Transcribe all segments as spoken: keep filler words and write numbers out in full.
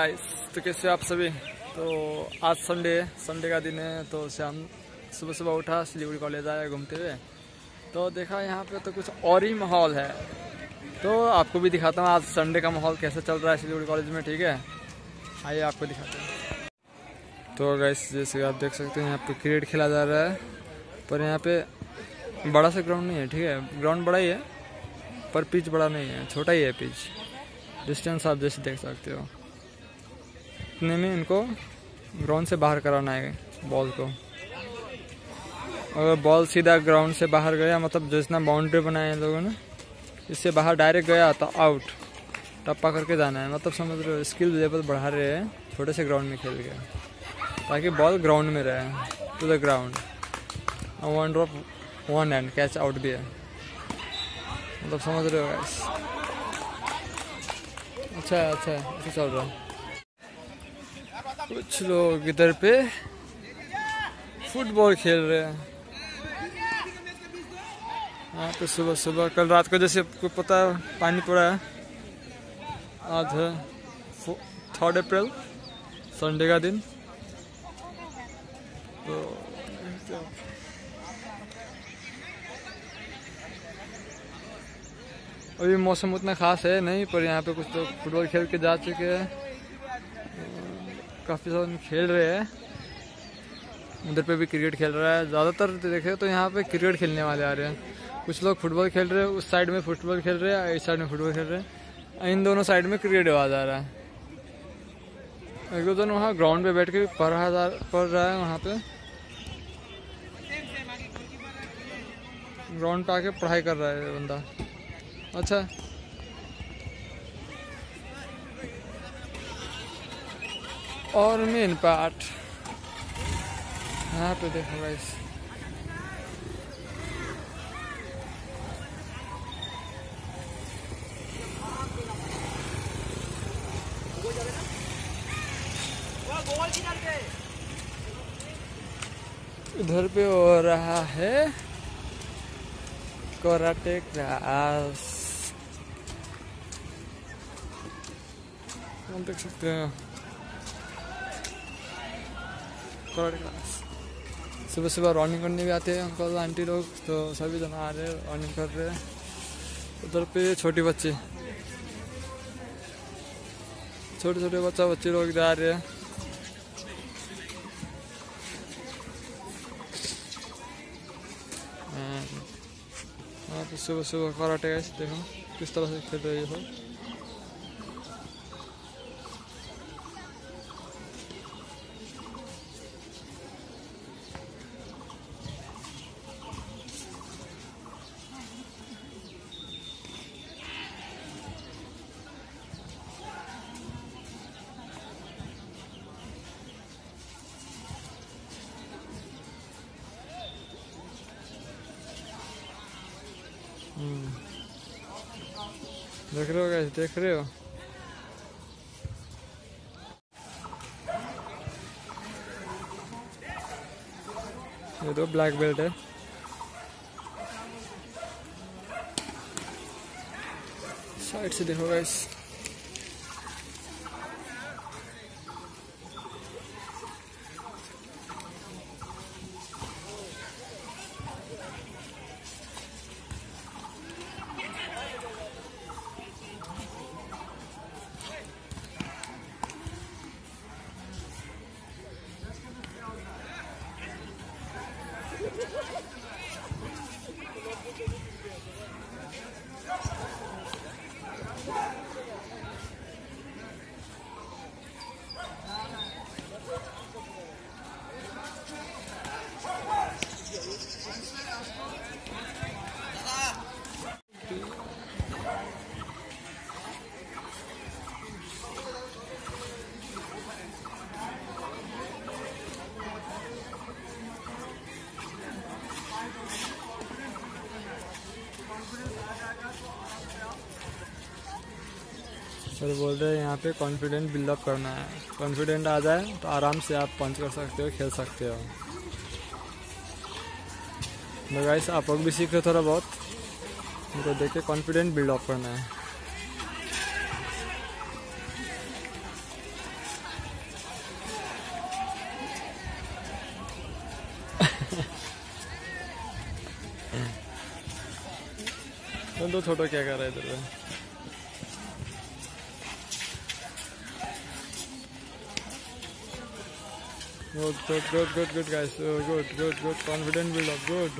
Guys, तो कैसे आप सभी। तो आज संडे है, संडे का दिन है। तो शाम सुबह सुबह उठा, सिलीगुड़ी कॉलेज आया घूमते हुए। तो देखा यहाँ पे तो कुछ और ही माहौल है। तो आपको भी दिखाता हूँ आज संडे का माहौल कैसे चल रहा है सिलीगुड़ी कॉलेज में। ठीक है, आइए आपको दिखाते हैं। तो गाइस जैसे आप देख सकते हैं यहाँ पे क्रिकेट खेला जा रहा है, पर यहाँ पे बड़ा सा ग्राउंड नहीं है। ठीक है, ग्राउंड बड़ा ही है पर पिच बड़ा नहीं है, छोटा ही है पिच। डिस्टेंस आप जैसे देख सकते हो, इतने में इनको ग्राउंड से बाहर कराना है बॉल को। अगर बॉल सीधा ग्राउंड से बाहर गया, मतलब जितना बाउंड्री बनाया है लोगों ने, इससे बाहर डायरेक्ट गया तो आउट, टप्पा करके जाना है। मतलब समझ रहे हो, स्किल लेवल बढ़ा रहे हैं छोटे से ग्राउंड में खेल के, ताकि बॉल ग्राउंड में रहे, to the ground. One drop one and catch out भी है, मतलब समझ रहे हो गाइस। अच्छा है, अच्छा है, ऐसे चल रहा है। कुछ लोग इधर पे फुटबॉल खेल रहे हैं यहाँ पे सुबह सुबह। कल रात को जैसे आपको पता है पानी पड़ा है। आज है थर्ड अप्रैल, संडे का दिन। तो अभी मौसम उतना खास है नहीं, पर यहाँ पे कुछ लोग फुटबॉल खेल के जा चुके हैं। काफ़ी सारे खेल रहे हैं। उधर पे भी क्रिकेट खेल रहा है। ज़्यादातर देखे तो यहाँ पे क्रिकेट खेलने वाले आ रहे हैं। कुछ लोग फुटबॉल खेल रहे हैं, उस साइड में फुटबॉल खेल रहे हैं, इस साइड में फुटबॉल खेल रहे हैं। इन दोनों साइड में क्रिकेट आवाज आ रहा है। एक दो जन वहाँ ग्राउंड पे बैठ के पढ़ रहा पढ़ रहा है। वहाँ पे ग्राउंड पे आके पढ़ाई कर रहा है बंदा। अच्छा, और मेन पार्ट यहाँ पे देखो गाइस, इधर पे हो रहा है कराटे क्लास, आप देख सकते हैं कराटे क्लास। सुबह सुबह रनिंग करने भी आते हैं अंकल आंटी लोग, तो सभी जन आ रहे हैं, रनिंग कर रहे हैं। उधर पे छोटी बच्चे छोटे छोटे बच्चा बच्चे लोग जा रहे हैं। यहाँ पे सुबह सुबह कराटे गाइस, देखो किस तरह से खेल रहे हैं ये। देख रहे हो गाइस, देख रहे हो। ये तो ब्लैक बेल्ट है। साइड से देखो गाइस, सर बोल रहे हैं यहाँ पे कॉन्फिडेंट बिल्डअप करना है। कॉन्फिडेंट आ जाए तो आराम से आप पंच कर सकते हो, खेल सकते हो। तो गाइस आप लोग भी सीख रहे हो थोड़ा बहुत, उनको देख के कॉन्फिडेंट बिल्डअप करना है। तो छोटो क्या कर रहा है इधर पे? Good good good good good guys, good good good, confident build up, good.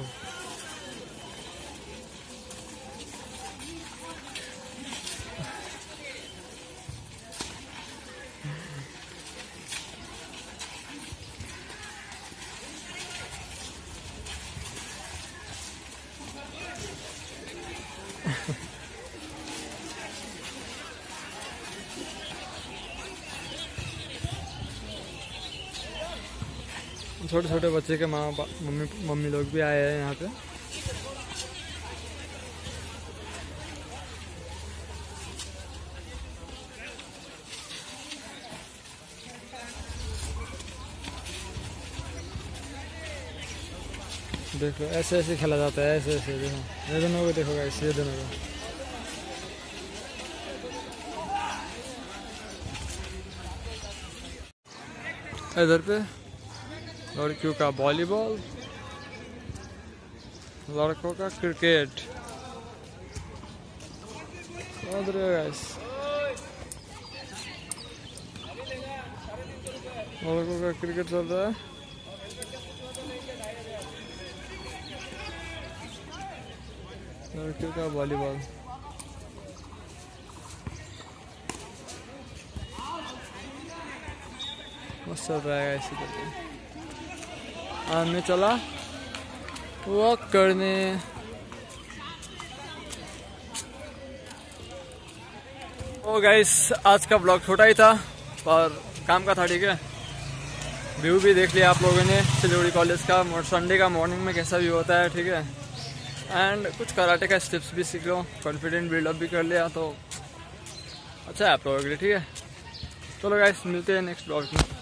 छोटे छोटे बच्चे के माँ मम्मी मम्मी लोग भी आए हैं यहाँ पे। देखो ऐसे ऐसे खेला जाता है, ऐसे ऐसे। देखो ये दोनों को देखो गाइस, ये दोनों को। इधर पे लड़कियों का वॉलीबॉल, लड़कों का क्रिकेट। समझ रहे हो गाइस, लड़कों का क्रिकेट चल रहा है, लड़कियों का वॉलीबॉल। मस्त चल रहा है ऐसे करके। आज मैं चला वॉक करने। ओ गाइस, आज का ब्लॉग छोटा ही था पर काम का था, ठीक है। व्यू भी देख लिया आप लोगों ने सिलीगुड़ी कॉलेज का, संडे का मॉर्निंग में कैसा व्यू होता है, ठीक है। एंड कुछ कराटे का स्टेप्स भी सीख लो, कॉन्फिडेंट बिल्डअप भी कर लिया, तो अच्छा है आप लोगों के लिए, ठीक है। चलो गाइस, मिलते हैं नेक्स्ट ब्लॉग में।